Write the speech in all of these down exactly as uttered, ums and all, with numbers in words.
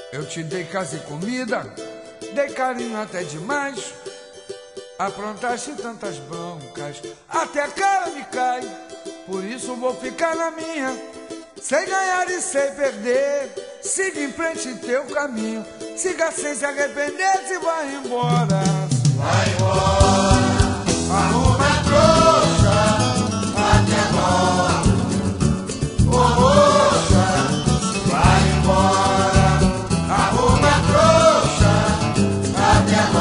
Eu te dei casa e comida, dei carinho até demais. Aprontaste tantas broncas, até a cara me cai. Por isso vou ficar na minha, sem ganhar e sem perder. Siga em frente em teu caminho, siga sem se arrepender. Se vai embora, vai embora, arruma a trouxa, até logo. Oh, moça, vai embora, arruma a trouxa, até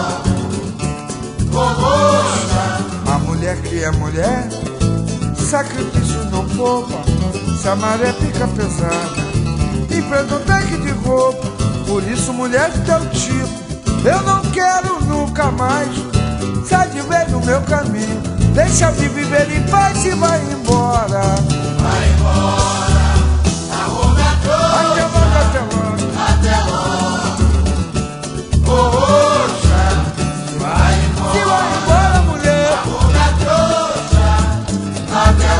logo. Oh, moça, a mulher que é mulher, sacrifício não poupa. Se a maré fica pesada, empresta um tanque de roupa. Por isso, mulher de teu tipo, eu não quero nunca mais. Sai de vez no meu caminho, deixa-me viver em paz e vai embora. Vai embora, arruma a trouxa, Até logo, até logo. até logo. Oh, moça, vai embora, Se vai embora, mulher, arruma a trouxa,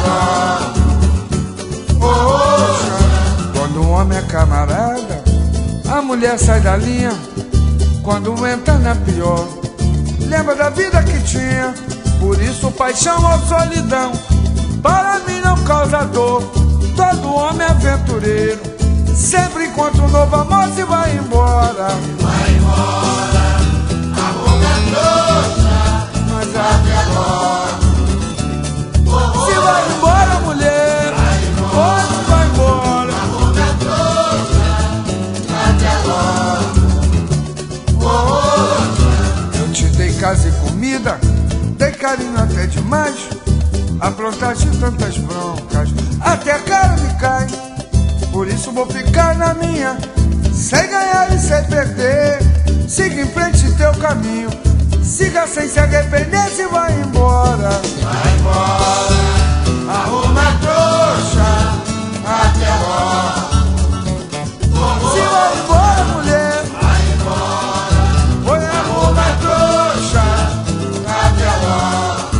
até logo. Oh, moça, quando o homem é camarada, a mulher sai da linha. Quando entra na pior, lembra da vida que tinha. Por isso paixão ou solidão, para mim não causa dor. Todo homem é aventureiro, sempre encontra um novo amor. Se vai embora, vai embora, arruma a trouxa, mas a... até logo. Oh, Se vai embora, mulher, pode vai embora. arruma a trouxa, até logo. Oh, Eu te dei casa e comida, dei carinho até demais. Aprontaste tantas broncas, até a cara me cai. Por isso vou ficar na minha, sem ganhar e sem perder. Siga em frente em teu caminho, siga sem se arrepender. Se vai embora, vai embora, arruma a trouxa, até logo. se vai embora, mulher, Vai embora, foi arruma a trouxa, até logo.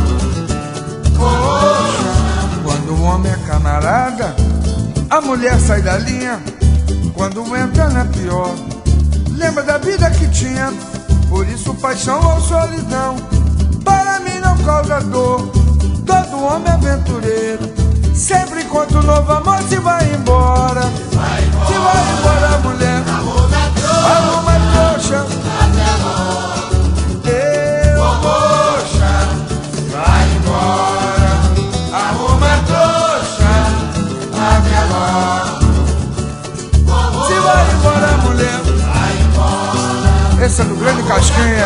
Oh, Quando o homem é camarada, a mulher sai da linha. Quando entra na pior, lembra da vida que tinha. Por isso paixão ou solidão, para mim não causa dor. Todo homem é aventureiro, sempre encontra um novo amor. Se vai embora, vai embora, se vai embora, mulher, arruma a trouxa, arruma a trouxa. até logo. Eu, Oh, moça, vai embora, arruma a trouxa, até logo. Oh, se vai embora, mulher. vai embora, Esse é do Grande Casquinha,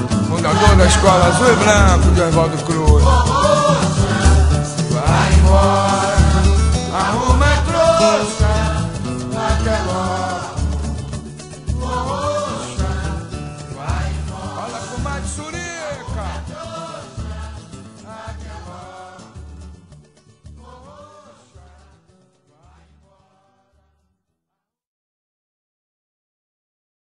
fundador da Escola Azul e Branco de Oswaldo Cruz. vai embora.